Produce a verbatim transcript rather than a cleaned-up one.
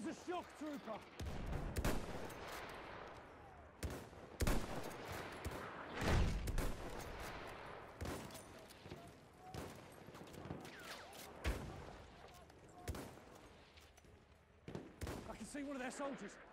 There's a shock trooper. I can see one of their soldiers.